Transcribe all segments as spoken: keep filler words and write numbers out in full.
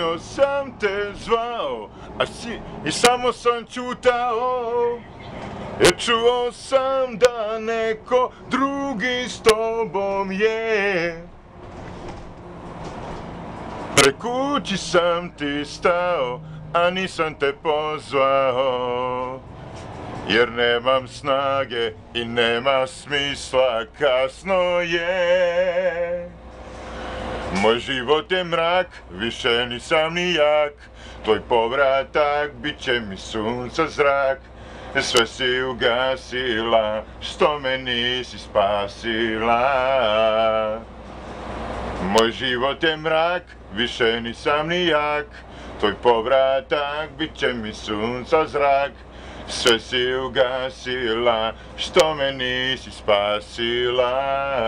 Puno sam te zvao, a si i samo sam čutao, jer čuo sam da neko drugi s tobom je. Pre kući sam ti stao, a nisam te pozvao, jer nemam snage i nema smisla, kasno je. Moj život je mrak, više nisam ni jak, tvoj povratak bit će mi sunca zrak. Sve si ugasila, što me nisi spasila. Moj život je mrak, više nisam ni jak, tvoj povratak bit će mi sunca zrak. Sve si ugasila, što me nisi spasila.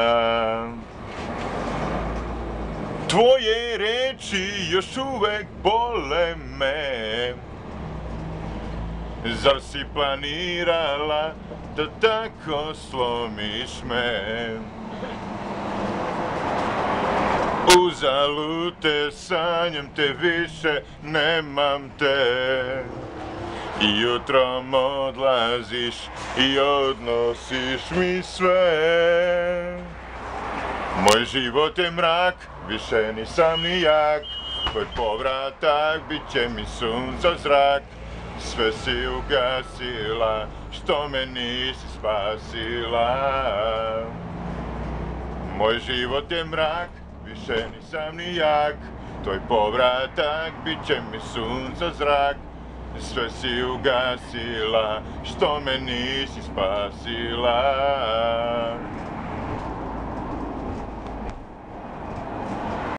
Tvoje reči još uvek bole me. Zar si planirala da tako slomiš me? Uzalud te sanjam, te više nemam te. I jutrom odlaziš i odnosiš mi sve. Moj život je mrak, više nisam ni jak, tvoj povratak bit će mi sunca zrak. Sve si ugasila, što me nisi spasila. Moj život je mrak, više nisam ni jak, tvoj povratak bit će mi sunca zrak. Sve si ugasila, što me nisi spasila.